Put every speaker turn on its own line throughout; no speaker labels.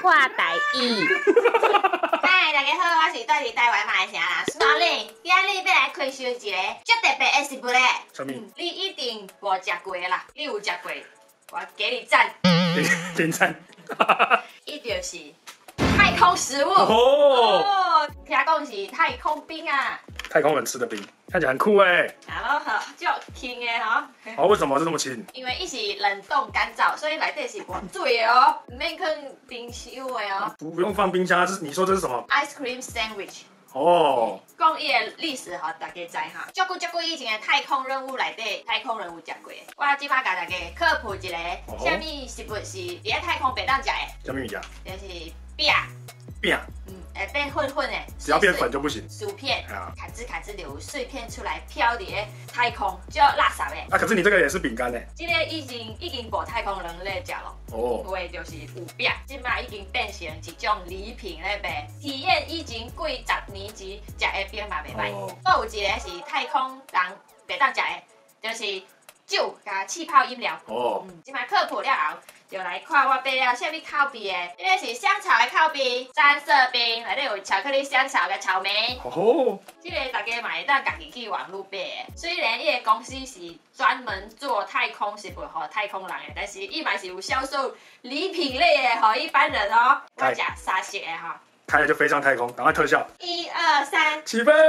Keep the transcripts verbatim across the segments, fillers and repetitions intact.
看台语。
嗨，大家好，我是住伫台湾马来西亚人孙丽，今日要来开箱一个足特别的食物咧。
什么？
你一定无食过啦，你有食过，我给你赞。
点赞。
伊就是太空食物
哦，
哦，听讲是太空冰啊。
太空人吃的冰，看起来很酷哎。
然后好，就轻的吼。
哦，为什么是这么轻？
因为伊是冷冻干燥，所以内底是无水的哦，唔免放冰箱的哦。
不不用放冰箱，这是你说这是什么？
Ice cream sandwich。
哦，
讲伊的历史吼，大家知哈。足久足久以前的太空任务内底，太空人有食过的。我即摆甲大家科普一个，
哦
虾米食物是伫咧太空袂当食的，
什么物件？
就是饼，
饼，
嗯，会变混混的，
只要变粉就不行。
薯片，
啊
卡吱卡吱流碎片出来，飘伫咧太空，就垃圾的。
啊，可是你这个也是饼干呢。
即个已经已经无太空人咧食咯。
哦，
有的就是有饼，即摆已经变成一种礼品咧卖，体验以前几十年前食的饼嘛袂歹。
哦
还有一个是太空人袂当食的，就是酒加气泡饮料。
哦，
嗯，即摆科普了后，就来看我买了啥物口味的。这个是香草的口味，三色冰，内底有巧克力、香草跟草莓。
哦，
这个大家嘛会当家己去网络买的。虽然伊个公司是专门做太空食物给太空人的，但是伊嘛是有销售礼品类的给一般人哦。我食三色的哈，
开了就飞上太空，赶快特效，
一二三，
起飞！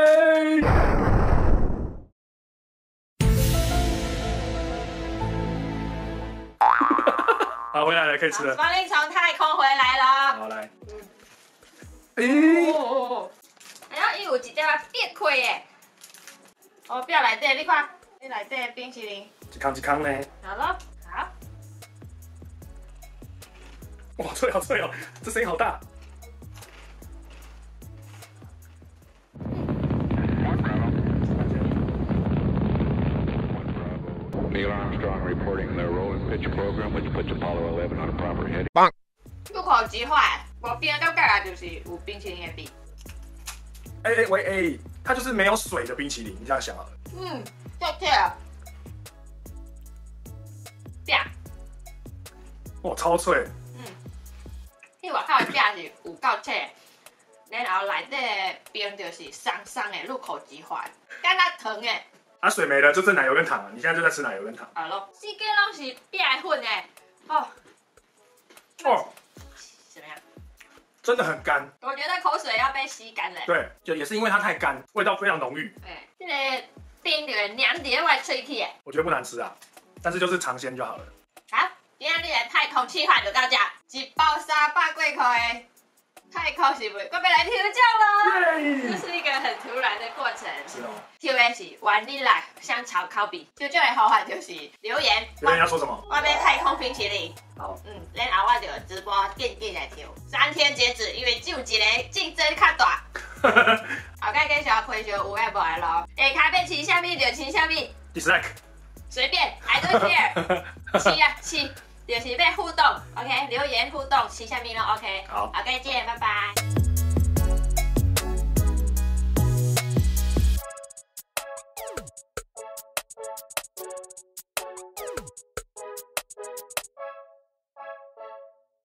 好，回来了，可以吃了。
方令从太空回来了。
好，来。
哦
诶，
哦哦，哎呀，伊有一粒裂开的。哦，表内底你看，你内底冰淇淋。
一康一康呢？
好咯，好。
哇，脆好脆哦，这声音好大。
Neil Armstrong reporting the roll and pitch program, which puts Apollo eleven on a proper heading.
入口即化，无冰到盖来就是有冰淇淋的冰。
哎哎喂哎，它就是没有水的冰淇淋，你这样想好了。
嗯，对对了。饼，
哇，超脆。
嗯，迄外口的饼是有够脆，然后内底的冰就是松松的，入口即化，敢若糖的。
啊，水没了，就剩奶油跟糖了。你现在就在吃奶油跟糖。
好咯，四个拢是饼的粉的，哦。
哦，
怎么样？
真的很干。
我觉得口水要被吸干了。
对，就也是因为它太干，味道非常浓郁。
对，这个冰就会黏伫我喙齿的。
我觉得不难吃啊，但是就是尝鲜就好了。
好，今天你的太空气化就到这，一包三百几块的太空食物，我要来抽奖喽！这
耶！
是一个很突然的过程。
是哦。
抽的是玩你来香草烤饼，抽奖的方法就是留言。
有人要说什么？
我要太空冰淇淋。
好。
嗯，然后我就直播电电来抽，三天截止，因为只有一个竞争较大。后盖继续开箱有诶无诶咯？下骹要吃啥物就吃啥物，
dislike。
随便 ，I don't care。吃啊吃，就是要互动 ，OK？留言互动，吃啥物咯 ，OK？
好，
好，再见，拜拜。